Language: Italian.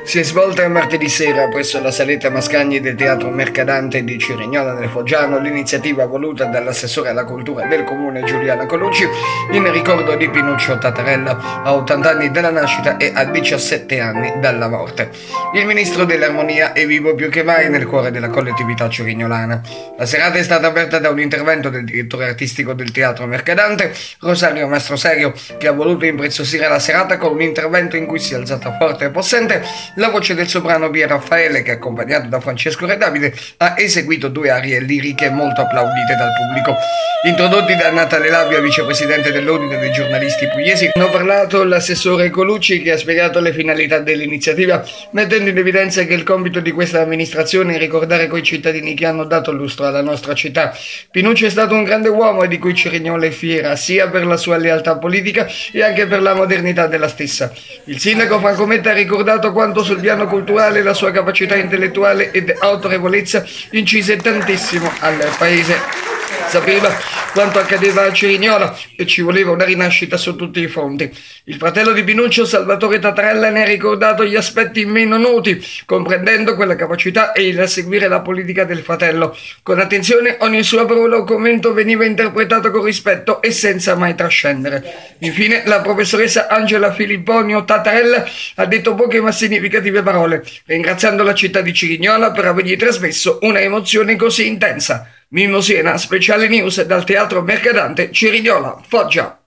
Si è svolta martedì sera presso la saletta Mascagni del Teatro Mercadante di Cerignola del Foggiano l'iniziativa voluta dall'assessore alla cultura del comune Giuliana Colucci in ricordo di Pinuccio Tatarella, a 80 anni dalla nascita e a 17 anni dalla morte. Il ministro dell'Armonia è vivo più che mai nel cuore della collettività cerignolana. La serata è stata aperta da un intervento del direttore artistico del Teatro Mercadante, Rosario Mastroserio, che ha voluto impreziosire la serata con un intervento in cui si è alzata forte e possente la voce del soprano Pia Raffaele, che accompagnato da Francesco Redavide ha eseguito due arie liriche molto applaudite dal pubblico. Introdotti da Natale Labbia, vicepresidente dell'Ordine dei giornalisti pugliesi, hanno parlato l'assessore Colucci, che ha spiegato le finalità dell'iniziativa, mettendo in evidenza che il compito di questa amministrazione è ricordare quei cittadini che hanno dato lustro alla nostra città. Pinuccio è stato un grande uomo e di cui Cerignola è fiera, sia per la sua lealtà politica e anche per la modernità della stessa. Il sindaco Franco Metta ha ricordato quanto sul piano culturale la sua capacità intellettuale ed autorevolezza incise tantissimo al paese. Sapeva quanto accadeva a Cerignola e ci voleva una rinascita su tutti i fronti. Il fratello di Pinuccio, Salvatore Tatarella, ne ha ricordato gli aspetti meno noti, comprendendo quella capacità e il seguire la politica del fratello. Con attenzione ogni sua parola o commento veniva interpretato con rispetto e senza mai trascendere. Infine la professoressa Angela Filipponio Tatarella ha detto poche ma significative parole, ringraziando la città di Cerignola per avergli trasmesso una emozione così intensa. Mimmo Siena, speciale news dal Teatro Mercadante, Cerignola, Foggia.